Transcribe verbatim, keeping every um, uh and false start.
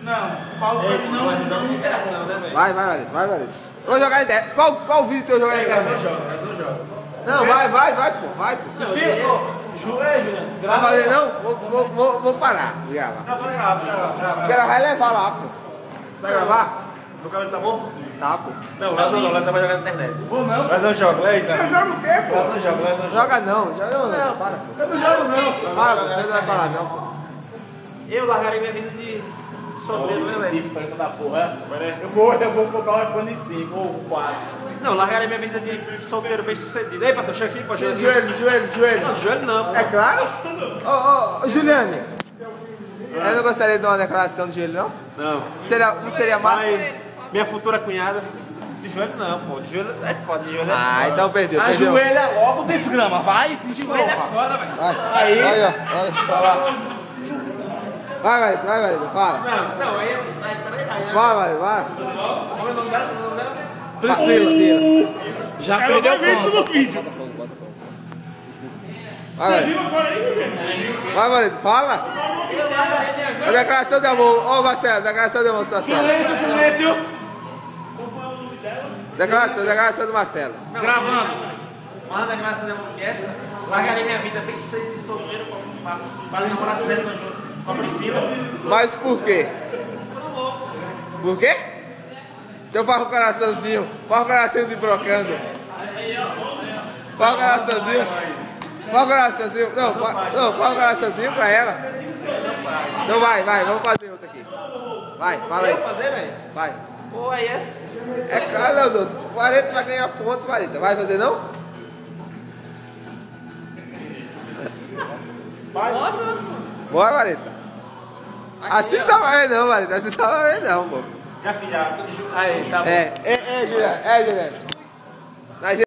Não, Paulo foi não. Vai, vai, Valito, vai, Valito. Eu vou jogar em dez. Qual, qual vídeo teu jogar em dez? Mas não joga, mas não joga. Não, vai, vai, vai, pô, vai, pô. Ju, é, Juliano. Vai fazer não? Vou, vou, vou, vou parar de gravar. Não, vai gravar, vai gravar, grava. Porque ela vai levar lá, pô. Vai gravar? Meu cabelo tá bom? Tá, pô. Não, o Lázaro não, o Lázaro vai jogar na internet. Vou não. Mas não joga, aí, cara. Eu jogo o quê, pô? Lázaro não joga, Lázaro não joga. Joga não, joga não, não. Para, pô. Eu não jogo não. Para, pô, você não vai falar não, pô. Eu largarei minha vida de solteiro, né, velho? De franca da porra. Eu vou, eu vou comprar um iPhone cinco ou quatro. Não, largarei minha vida de solteiro bem sucedido. Ei, patrão, chega aqui, pode Sim, joelho, joelho, joelho. Não, joelho não, pô. É claro? Ô, ô, ô, Juliane. Eu não gostaria de dar uma declaração de joelho, não? Não. Seria, não seria massa? Aí, minha futura cunhada. De joelho não, pô. De joelho é foda, de joelho é Ah, então perdeu, A perdeu. joelha logo desgrama, vai. De joelho é foda, velho. Vai, Aí. aí, ó. Vai, vai, Valito, vai, Valito, fala. Não, não, aí eu. Aí, peraí, aí. Vai, Valito, vai. Como é o nome dela? O nome dela? Priscila. Já perdeu o isso no vídeo. Vai, Valito. Vai, Valito, fala. A declaração de amor. Ô, Marcelo, declaração de amor, Marcelo. Silêncio, silêncio. Declaração, declaração do Marcelo. Gravando. Manda a graça de amor que essa. Largarei minha vida bem sucedido de solteiro pra, pra namorar sério com a Priscila. Mas por quê? Por quê? Então faz o coraçãozinho. Faz o coraçãozinho de brocando. Faz o coraçãozinho. Faz o coraçãozinho. Não, faz, não, faz o coraçãozinho pra ela. Então vai, vai, vamos fazer outra aqui. Vai, fala aí. fazer, velho? Vai. Pô, aí é. É claro, Leodoro. O Vareta vai ganhar ponto, Vareta. Vai fazer não? Nossa. Bora, Vareta. Assim tá mais não, Vareta. Assim tá mais não, pô. Já fiz, já. Aí, tá bom. É, é, é, Juliano. É, Juliano.